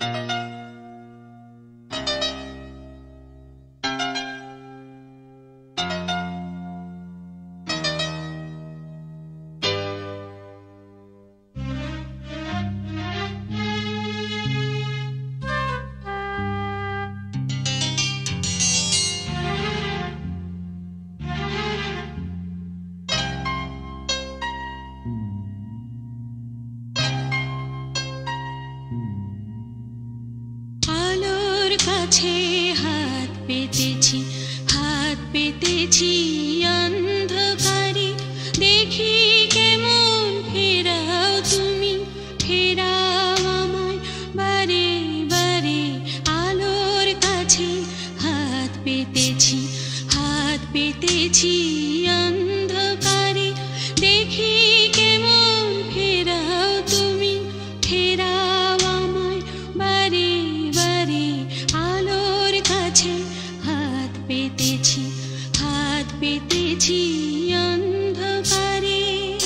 কাছে হাত পেতেছি অন্ধকারে, দেখি কেমন ফেরাও তুমি, ফেরাও আমায় বারে বারে। আলোর কাছে হাত পেতেছি অন্ধকারে, দেখি কেমন ফেরাও তুমি, ফেরাও আমায় বারে বারে। আলোর কাছে হাত পেতেছি অন্ধকারে।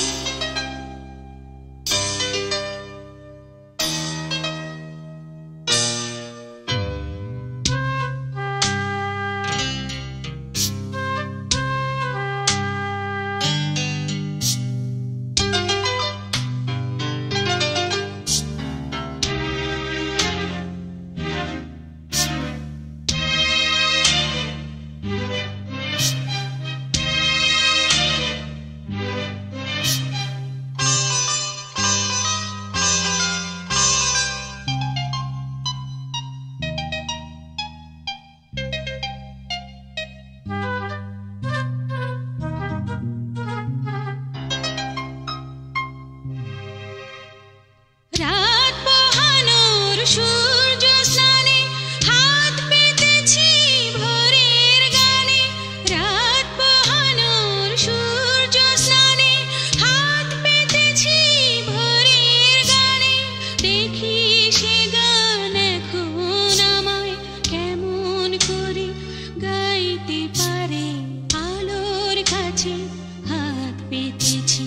রাত পোহানোর সূর্য স্নানে হাত পেতেছি ভোরের গানে, রাত পোহানোর সূর্য স্নানে হাত পেতেছি ভোরের গানে। দেখি সে গান এখন আমায় কেমন করে গাইতে পারে। আলোর কাছে হাত পেতেছি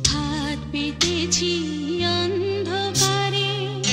অন্ধকারে।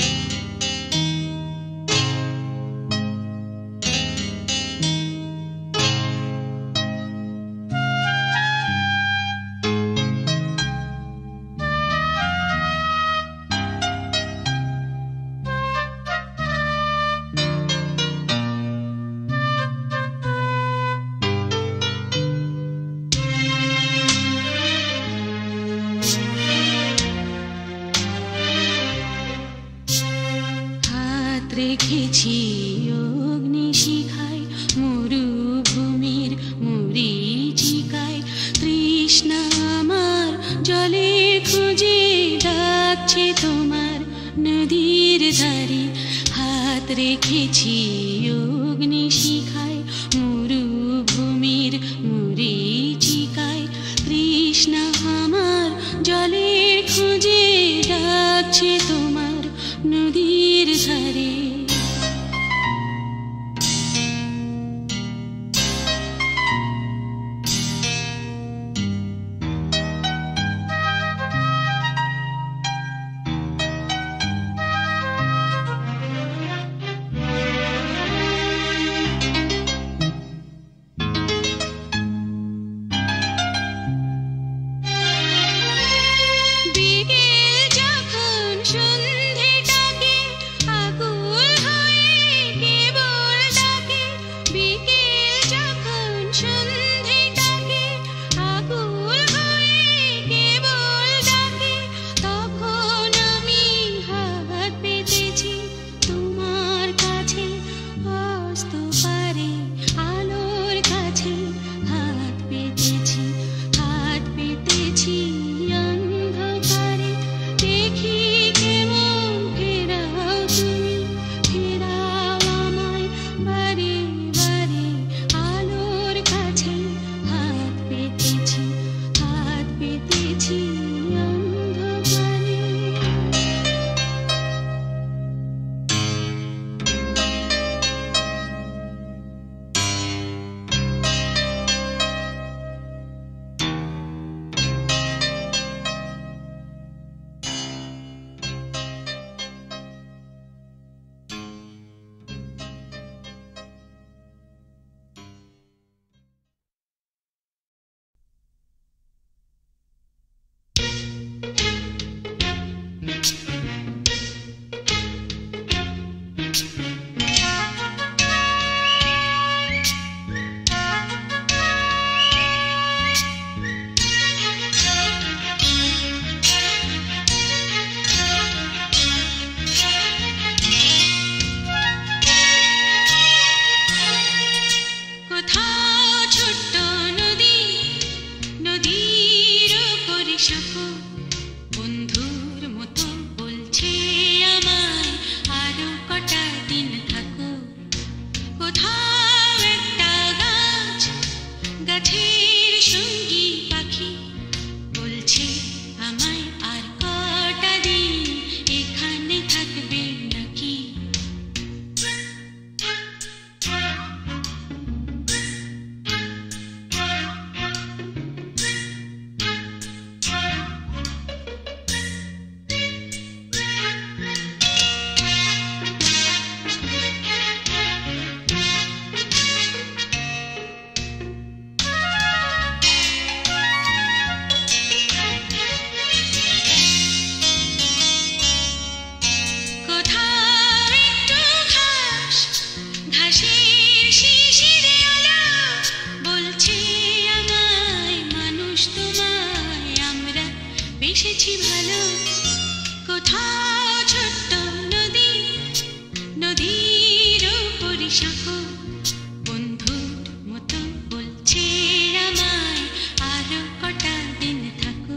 রেখেছি অগ্নিশিখায় মরুভূমির মরীচিকায়, তৃষ্ণা আমার জলের খোঁজে ডাকছে তোমার নদীর ধারে। হাত রেখেছি অগ্নিশিখায় মরুভূমির মরীচিকায়, তৃষ্ণা আমার জলের খোঁজে ডাকছে তোমার নদীর ধারে। বিকেল যখন শাখো বন্ধুর মতো বলছে আমায় আরো কটা দিন থাকো। কোথাও একটা গাছ, গাছের সঙ্গী পাখি বলছে আমায় আর কটা দিন এখানে থাকবে নাকি। বেসেছি ভালো কোথাও ছোট্ট নদী, নদীর উপরে শাখো বন্ধুর মতো বলছে আমায় আরো কটা দিন থাকো।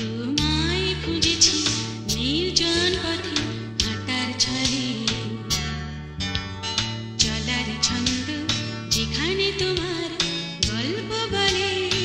তোমায় খুঁজেছি নির্জন পথে হাঁটার ছলে, চলার ছন্দ যেখানে তোমার গল্প বলে।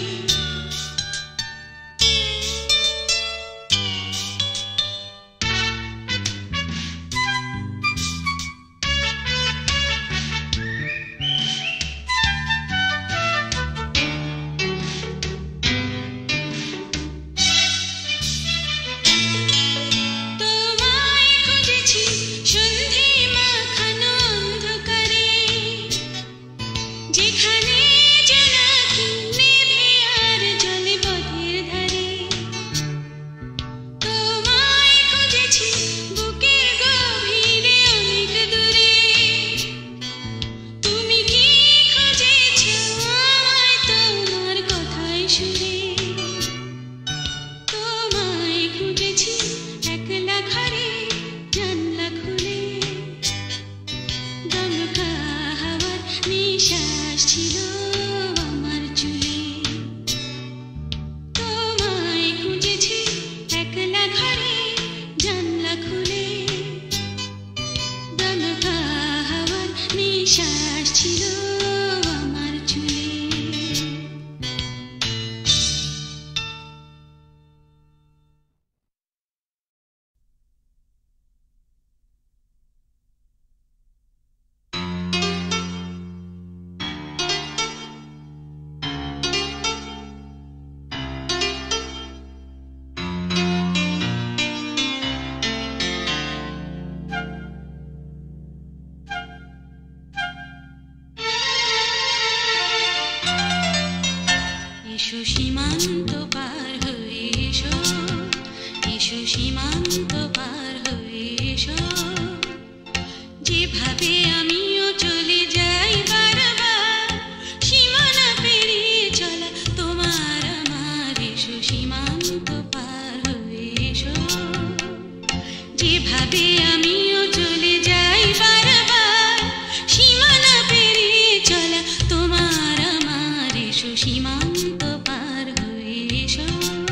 এসো সীমান্ত পার হয়ে এসো, এসো সীমান্ত পার হয়ে এসো, যেভাবে আমিও চলে যাই বারবার সীমানা পেরিয়ে চলা তোমার আমার। এসো সীমান্ত পার হয়ে এসো, যেভাবে আমিও চলে যাই বারবার সীমানা পেরিয়ে চলা তোমার আমার। এসো সীমান্ত পার হয়ে এসো।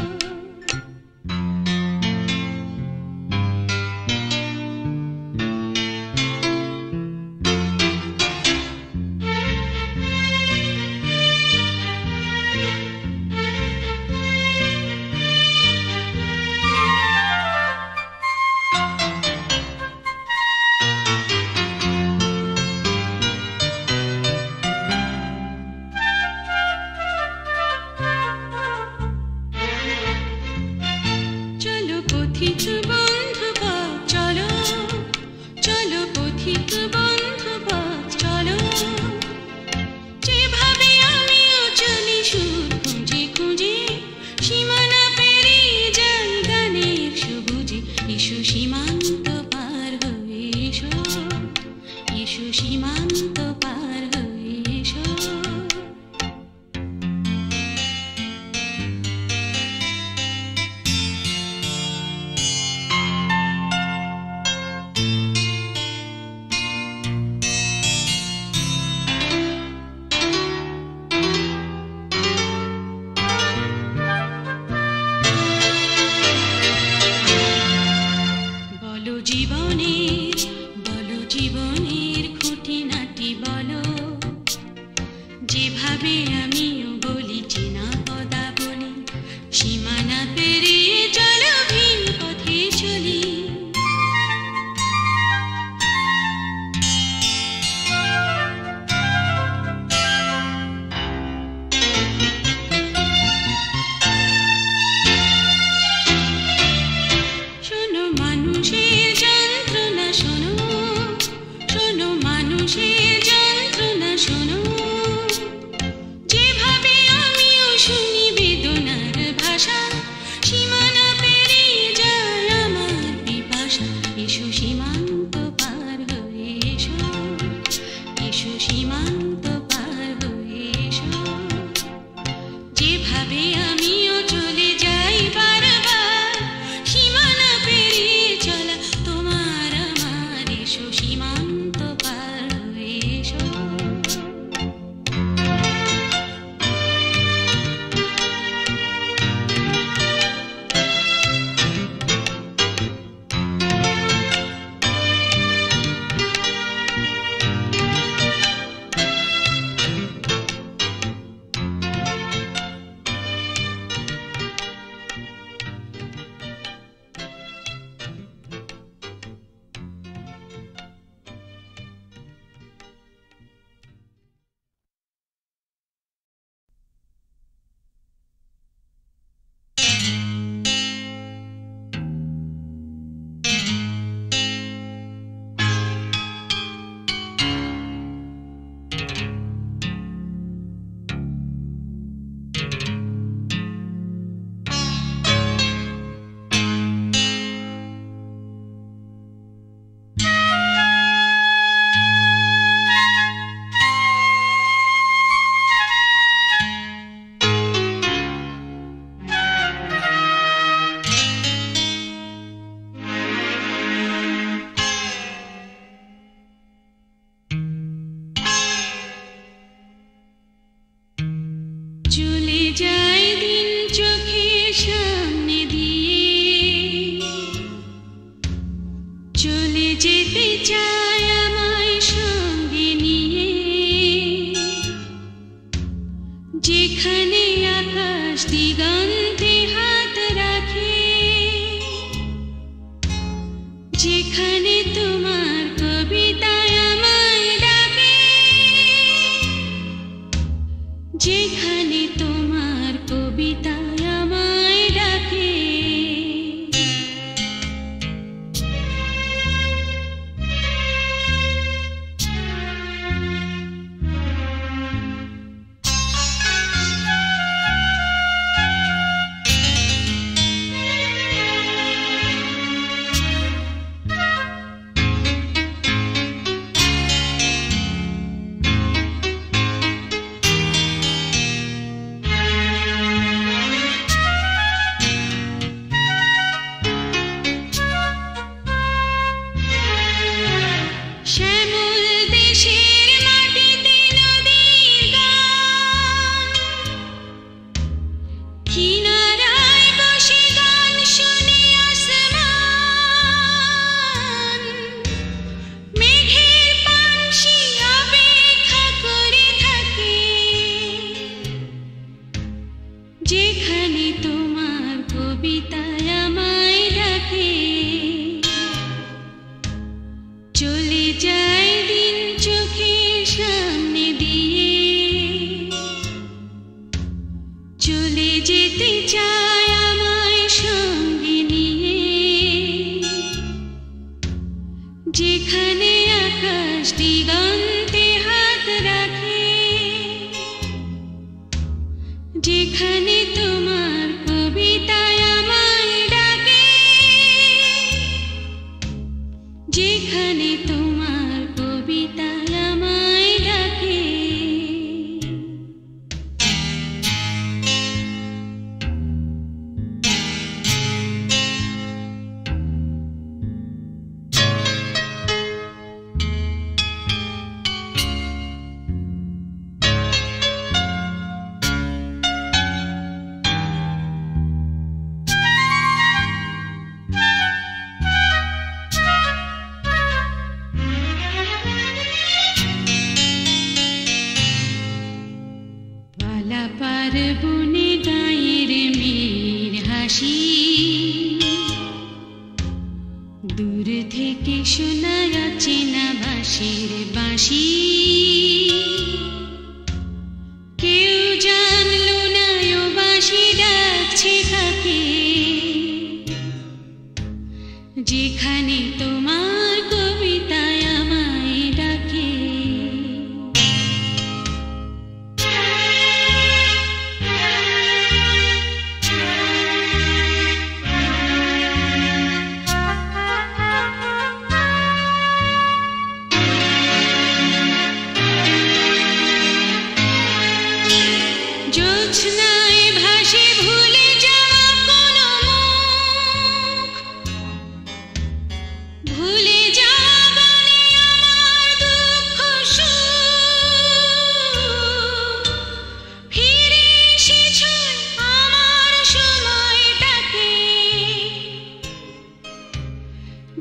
পথিক বন্ধু পথ চলো, চলো পথিক বন্ধু পথ চলো, যেভাবে আমিও চলি সুর খুঁজে খুঁজে সীমানা পেরিয়ে যাই গানের সবুজে। এসো সীমান্ত পার হয়ে এসো, এসো সীমান্ত পার হয়ে এসো।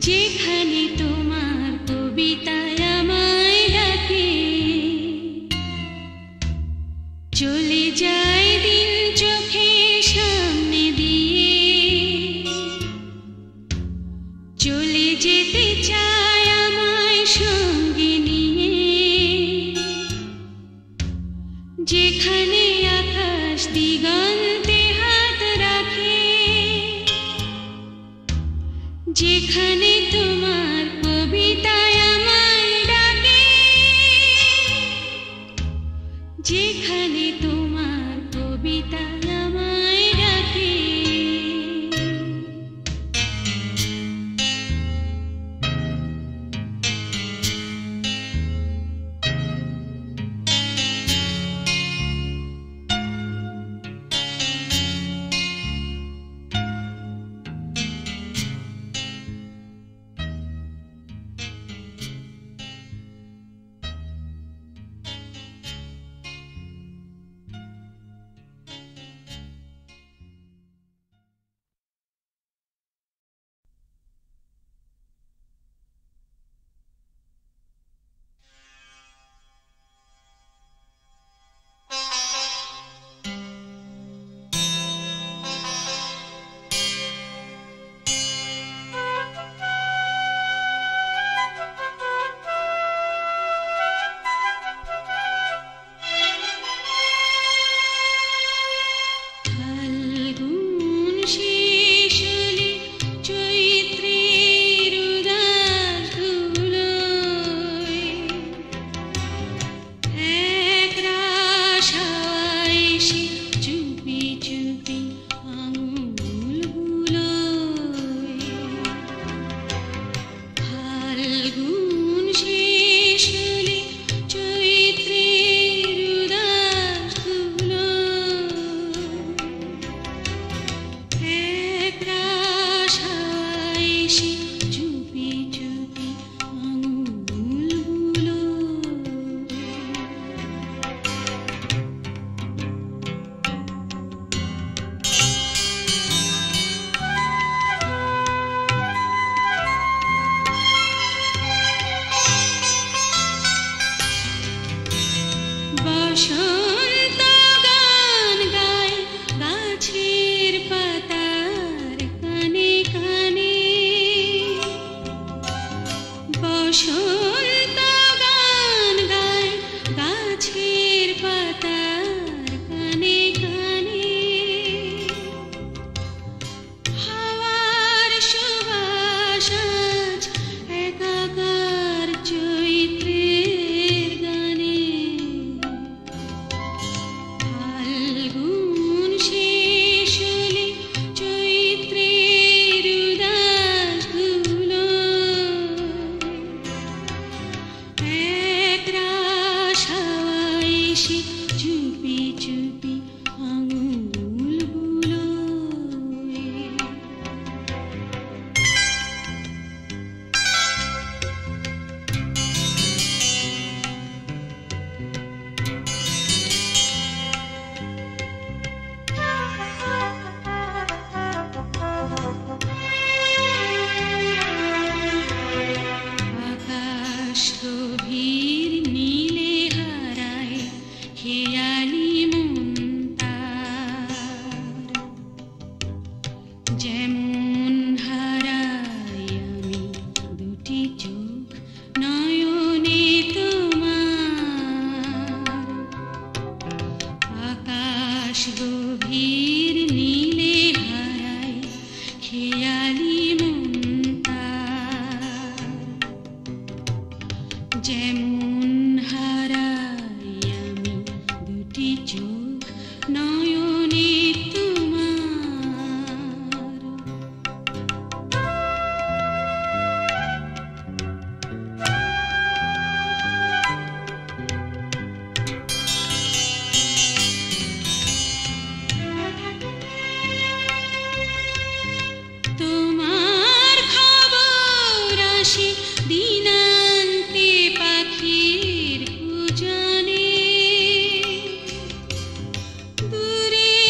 যেখানে তোমার কবিতায় আমায় ডাকে চলে যায় দিন চোখের সামনে দিয়ে চলে যেতে চায় আমায় সঙ্গে নিয়ে যেখানে আকাশ দিগন্তে হাত রাখে যেখানে তোমার কবিতায় আমায় ডাকে যেখানে তোমার কবিতায় আমায় ডাকে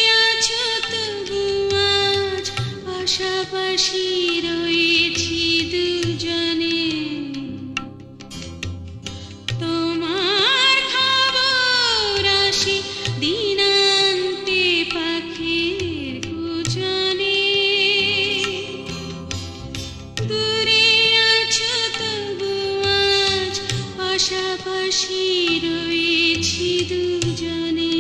পাশাপাশি রয়েছি দুজনে তোমার খবর আসে দিনান্তে পাখির কুজনে দূরে আছো তবু আজ পাশাপাশি রয়েছি দুজনে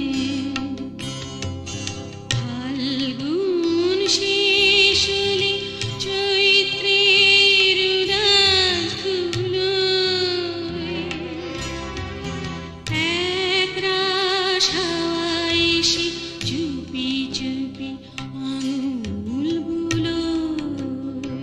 ফাল্গুন শেষ হলে চৈত্রের উদাস ধুলোয় একরাশ হাওয়া এসে চুপি চুপি আঙুল বুলোয়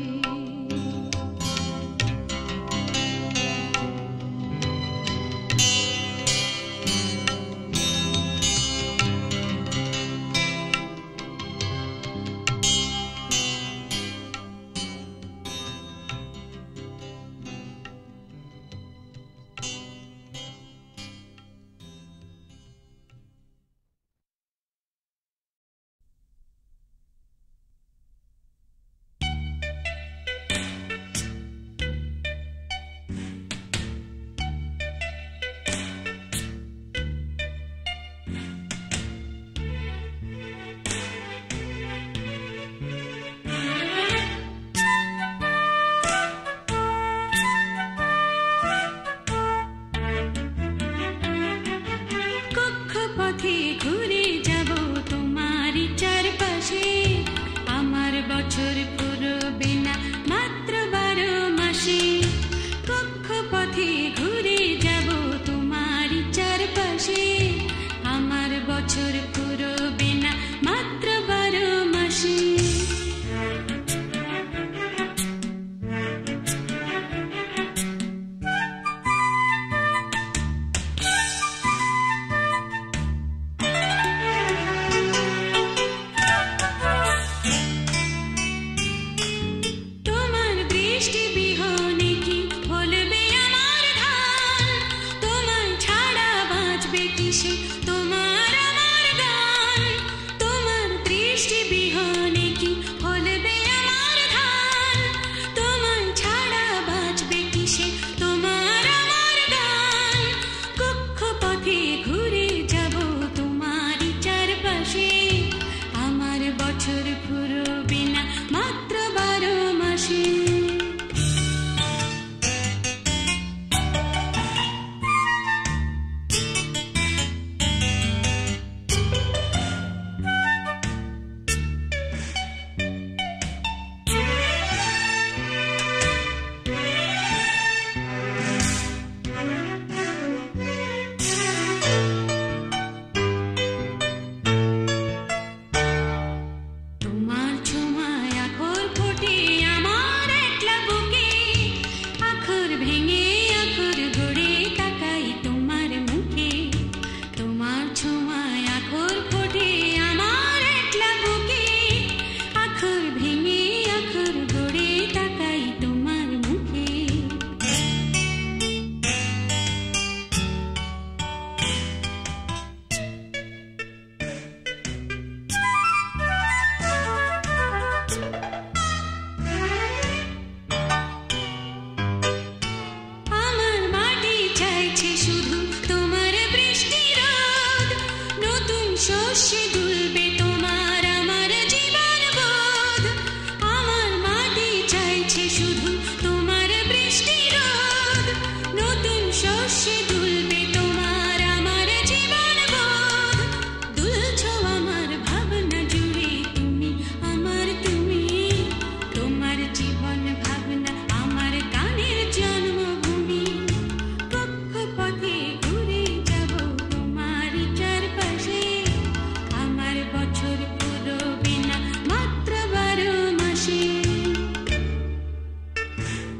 কক্ষপথে ঘুরে যাব তোমারই চারপাশে আমার বছর ফুরবে না মাত্র 12 মাসে কক্ষপথে ঘুরে যাব তোমারই চারপাশে আমার বছর ফুরবে না মাত্র 12 মাসে তোমার দৃষ্টি বিহনে কি ফলবে আমার ধান তোমায় ছাড়া বাঁচবে কিসে তোমার আমার গান তোমার দৃষ্টি বিহনে কি ফলবে আমার ধান তোমায় ছাড়া বাঁচবে কিসে তোমার আমার গান কক্ষপথে ঘুরে যাব তোমারই চারপাশে আমার বছর ফুরবে না মাত্র 12 মাসে তোমার ছোঁয়ায় আখর ফোটে আমার একলা বুকে আখর ভেঙে আখর গড়ে তাকাই তোমার মুখে তোমার ছোঁয়ায় আখর ফোটে আমার একলা বুকে আখর ভেঙে আখর গড়ে তাকাই তোমার মুখে আমার মাটি চাইছে শুধু তোমার বৃষ্টি রোদ নতুন শস্যে দুলবে তোমার আমার জীবন বোধ আমার মাটি চাইছে শুধু তোমার বৃষ্টি রোদ নতুন শস্যে দুলবে তোমার আমার জীবন বোধ দুলছো আমার ভাবনা জুড়ে তুমি আমার তুমি তোমার জীবন ভাবনা আমার গানের জন্মভূমি কক্ষপথে ঘুরে যাব তোমারই চারপাশে আমার বছর ফুরবে না মাত্র 12 মাসে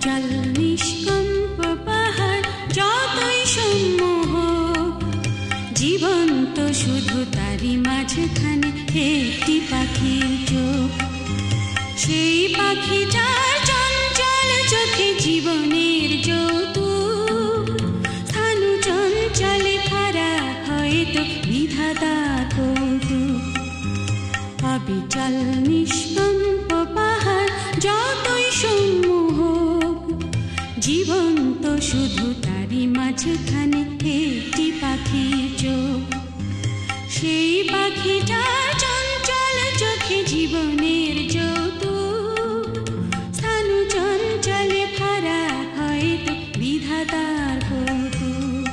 অবিচল নিষ্কম্প পাহাড় যতই সম্মোহক, জীবন্ত শুধু তারই মাঝখানে একটি পাখির চোখ। সেই পাখিটার চঞ্চল চোখে জীবনের যৌতুক, স্থাণু চঞ্চলে ফারাক হয়তো বিধাতার কৌতুক। অবিচল নিষ্কম্প পাহাড় যতই সম্মোহক, জীবন্ত শুধু তারই মাঝখানে একটি পাখির চোখ। সেই পাখিটার চঞ্চল চোখে জীবনের যৌতুক, স্থাণু চঞ্চলে ফারাক হয়তো বিধাতার কৌতুক।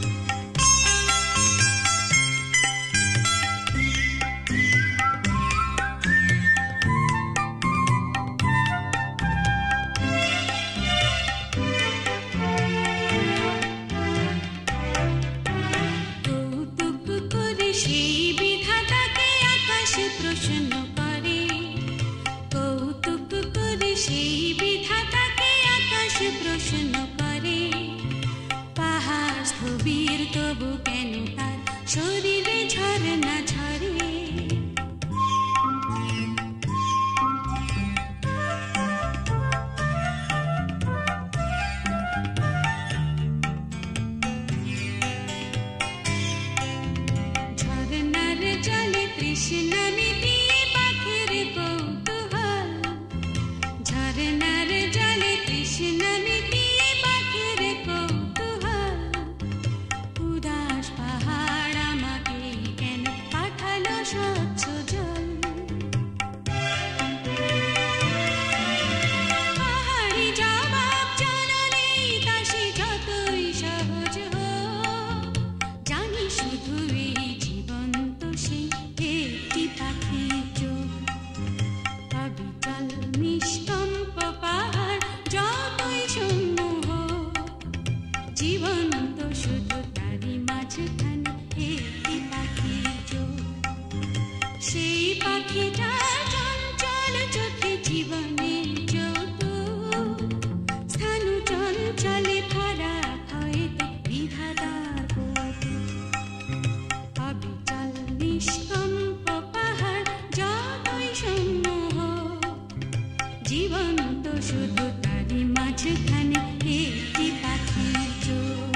প্রশ্ন করে কৌতুক করে, সেই বিধাতাকে আকাশ প্রশ্ন করে। পাহাড় স্থবির তবু কেন তার শরীরে ঝরনা ঝরে। ঝরনার জলে তৃষ্ণা মিটিয়ে পাখির কৌতূহল, ঝরনার জলে তৃষ্ণা মিটিয়ে পাখির কৌতূহল। উদাস পাহাড় আমাকে কেন পাঠালো স্বচ্ছ জল। পাহাড়ি জবাব জানা নেই, তা সে যতই সহজ হোক, জানি শুধু এই জীবন্ত সেই একটি পাখির চোখ। অবিচল নিষ্কম্প পাহাড় যতই সম্মোহক, জীবন্ত শুধু তারই মাঝখানে একটি পাখির চোখ। সেই পাখিটার চঞ্চল চোখে জীবনের যৌতুক, স্থাণু চঞ্চলে ফারাক হয়তো বিধাতার কৌতুক। অবিচল নিষ্কম্প পাহাড় যতই সম্মোহক, জীবন্ত শুধু তারই মাঝখানে একটি পাখির চোখ।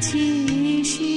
কাছে এসে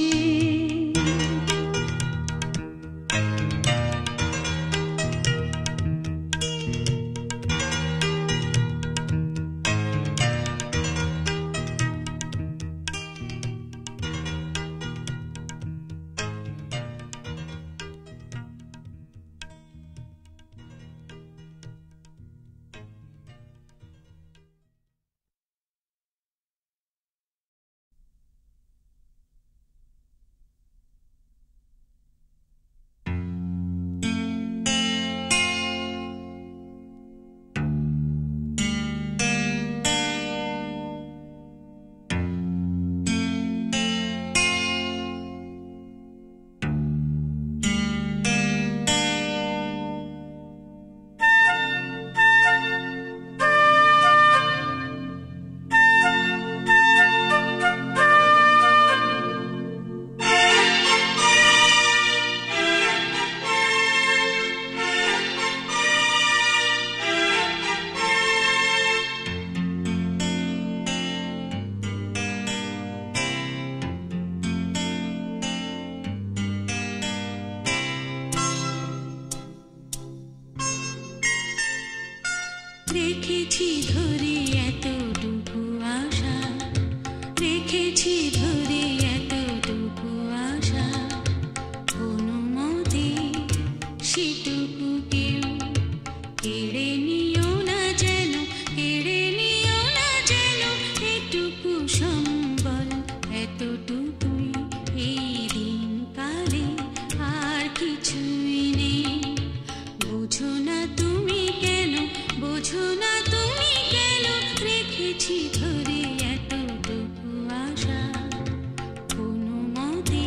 রেখেছি ধরে এতটুকু আশা, রেখেছি ধরে এতটুকু আশা, কোনো মতে সেটুকু কেউ কেড়ে নিও না যেন, কেড়ে নিও না যেন, এটুকু সম্বল এতটুকুই এই দিন কালে আর কিছুই নেই। বোঝো না তুমি কেন, বোঝো না তুমি কেন, রেখেছি ধরে এতটুকু আশা, কোনো মতে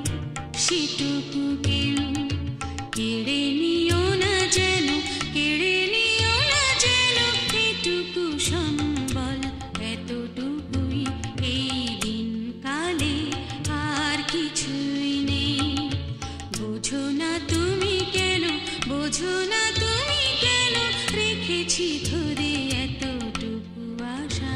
সেটুকু কেউ কেড়ে নিও না যেন, কেড়ে নিও না যেন, এটুকু সম্বল এতটুকুই এই দিন কালে আর কিছুই নেই। বোঝো না তুমি কেন, বোঝো না তুমি কেন, রেখেছি ধরে এতটুকু আশা।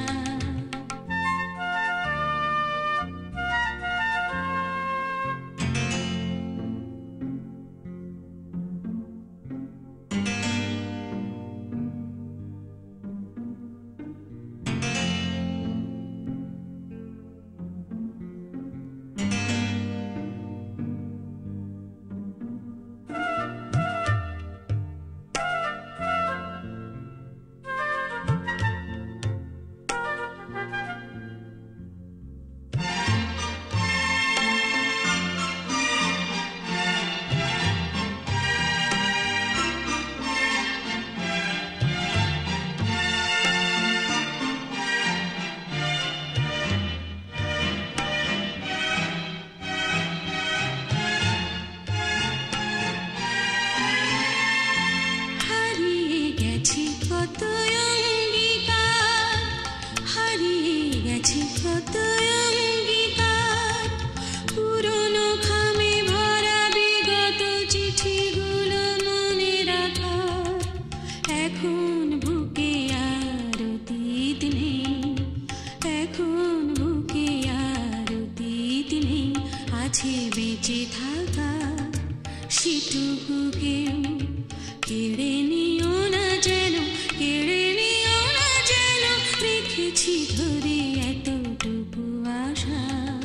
কত অঙ্গীকার, হারিয়ে গেছে কত অঙ্গীকার, পুরনো খামে ভরা বিগত চিঠিগুলো মনে রাখার। এখন বুকে আর অতীত নেই, এখন বুকে আর অতীত নেই, আছে বেঁচে থাকা সেটুকু কেউ কেড়ে নিও না যেন, কেড়ে নিও না যেন, রেখেছি ধরে এতটুকু আশা।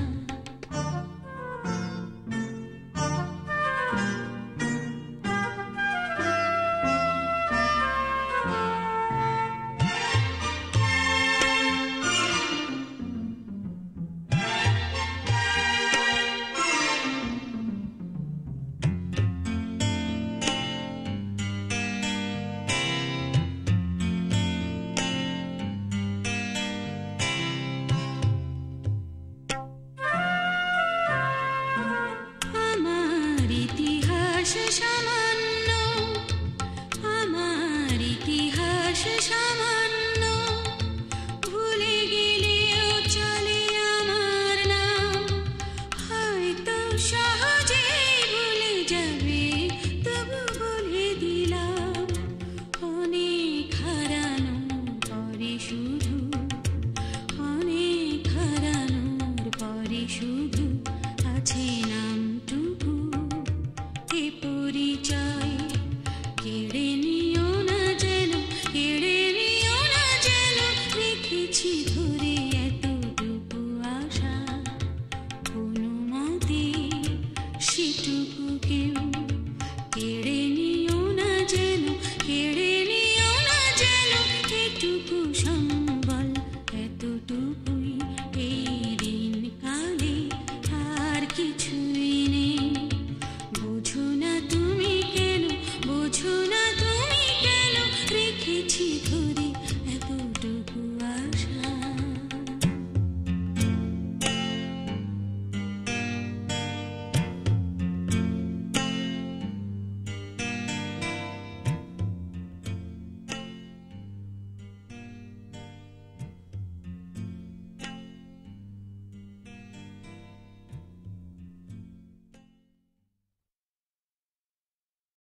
সামান্য, আমার ইতিহাস সামান্য, ভুলে গেলেও চলে আমার নাম, হয়তো সহজে ভুলে যাবে, তবু বলে দিলাম, অনেক হারানোর পরে শুধু, অনেক হারানোর পরে শুধু আছে নামটুকু, এ পরিচয় কেড়ে নিও না যেন, কেড়ে নিও না যেন, রেখেছি